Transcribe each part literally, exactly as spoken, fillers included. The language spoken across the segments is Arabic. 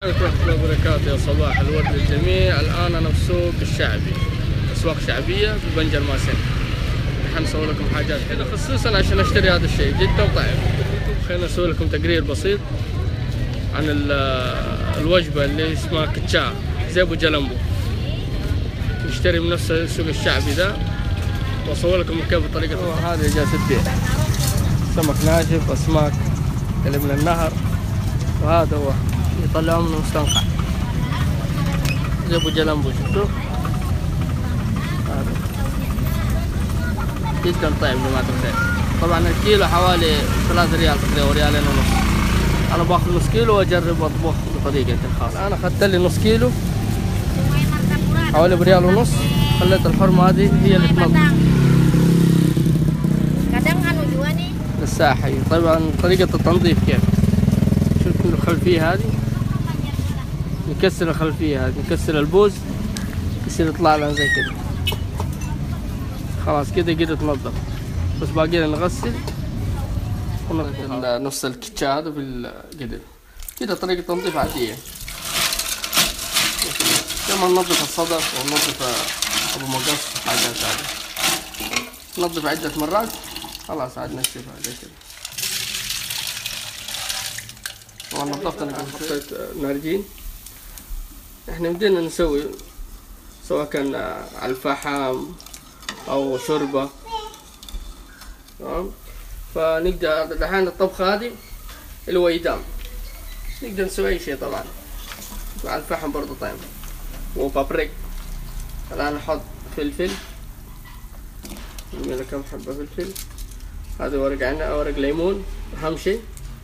ورحمة الله وبركاته. يا صباح الورد للجميع. الآن أنا في السوق الشعبي، أسواق شعبية في بنجر ماسن. نحن نسوي لكم حاجات كذا خصوصا عشان أشتري هذا الشيء جدا طيب. خلينا نسوي لكم تقرير بسيط عن الوجبة اللي اسمها كتشا زيبو جلمبو. نشتري من نفس السوق الشعبي ذا وأصور لكم كيف طريقة. هذه جالسة تبيع سمك ناشف، أسماك اللي من النهر، وهذا هو يطلعوا من المستنقع زيبو جلمبو. شفتوا هذا جدا طيب جماعة الخير. طبعا الكيلو حوالي ثلاثة ريال تقريبا وريالين ونص. أنا باخذ نص كيلو وأجرب أطبخ بطريقة خاصة. أنا أخذت لي نص كيلو حوالي بريال ونص. خليت الحرمة هذه هي اللي تنظف للساحة. طبعا طريقة التنظيف كيف؟ شوفوا الخلفية هذه، نكسر الخلفية هذه، نكسر البوز يصير يطلع لنا زي كده. خلاص كده قدرت تنظف، بس باقي لنا نغسل ونغسل نفس الكتشا هذا في القدر. كده طريقة تنظيف عادية. كما ننظف الصدف وننظف ابو مقص وحاجات هذه، ننظف عدة مرات. خلاص عاد نشفها زي كده. طبعا نظفت انا قبل حطيت نارجين. احنا بدينا نسوي سواء كان على الفحم او شوربه، تمام. فنقدر الحين الطبخه هذه اللي هو ايدام، نقدر نسوي اي شيء طبعا. على الفحم برضه طيب، وبابريك. الان نحط فلفل، نرمي كم حبه فلفل. هذا ورق عنب، ورق ليمون اهم شيء.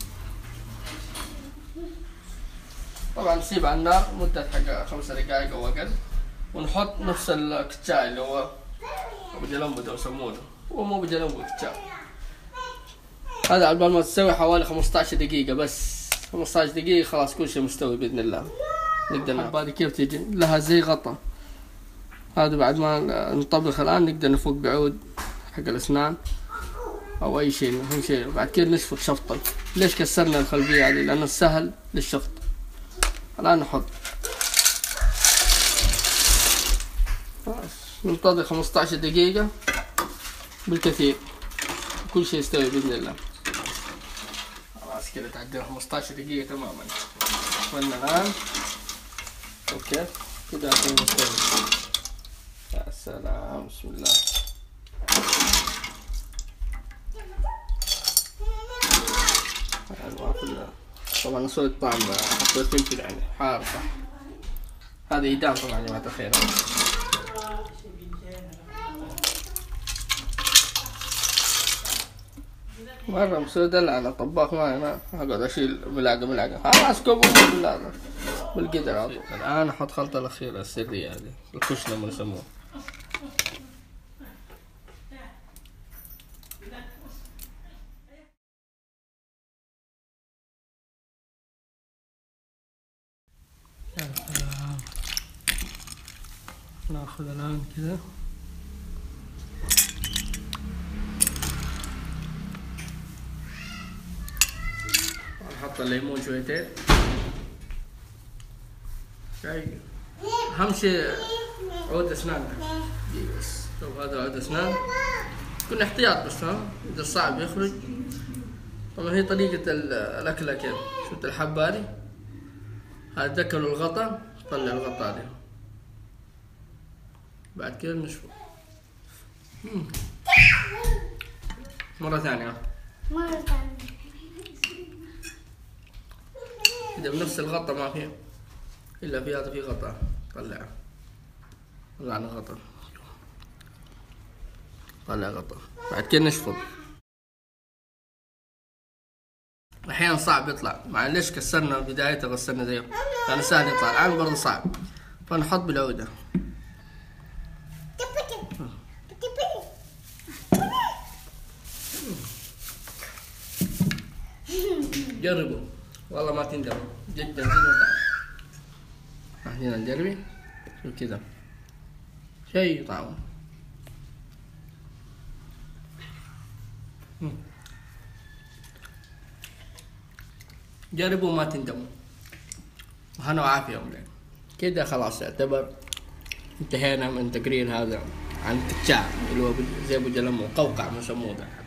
طبعا نسيب على النار مدة حق خمس دقائق او اقل، ونحط نفس الكتشاي اللي هو ابو جلمبو ده يسمونه، هو مو ابو جلمبو كتشاي. هذا على بال ما تسوي حوالي خمسطعش دقيقة بس. خمسطعش دقيقة خلاص كل شيء مستوي باذن الله. نقدر نعم. هذه كيف تيجي لها زي غطا. هذا بعد ما نطبخ الان نقدر نفك بعود حق الاسنان او اي شيء. اهم شيء بعد كده نشفط شفطا. ليش كسرنا الخلفية هذه؟ لانه سهل للشفط. الان نحط ننتظر خمسطعش دقيقة بالكثير، كل شيء يستوي باذن الله. خلاص كده تعدينا خمسطعش دقيقة تماما. قلنا الان اوكي كده عشان مستوي. يا سلام، بسم الله. طبعا نسوي الطعم، حطيت فلفل يعني حار صح. هذا ايدام طبعا يا جماعة الخير. مرة مسوي دلع على طباخ معي، ما اقعد اشيل ملعقة ملعقة. خلاص كبوا بالله بالقدر على طول. الان احط الخلطة الأخيرة السرية هذه، الكشنة ما يسموها. ناخذ الان كذا نحط الليمون شويتين. شايف اهم شيء عود اسنان بس. شوف هذا عود اسنان، كنا احتياط بس ها اذا صعب يخرج. طبعا هي طريقة الاكلة كيف. شفت الحبة هذه، هذا دكلوا الغطا، طلع الغطا هذه. بعد كده نشفه مرة ثانية. مرة ثانية إذا بنفس الغطا ما فيه إلا في هذا، في غطا طلعه. طلعنا غطا، طلع غطا. بعد كده نشفط. أحيانا صعب يطلع، معليش كسرنا بدايته غسلنا زيه، كان سهل يطلع. الآن برضه صعب، فنحط بالعودة. جربوا والله ما تندموا، جدا جدا طعم. هنا نجربي شوف كذا شيء طعمه. جربوا ما تندموا. وهنا وعافية يا أولاد. كده خلاص يعتبر انتهينا من تقرير هذا عن الكتشاع اللي هو زي أبو جلمو، قوقع ما يسموه ده.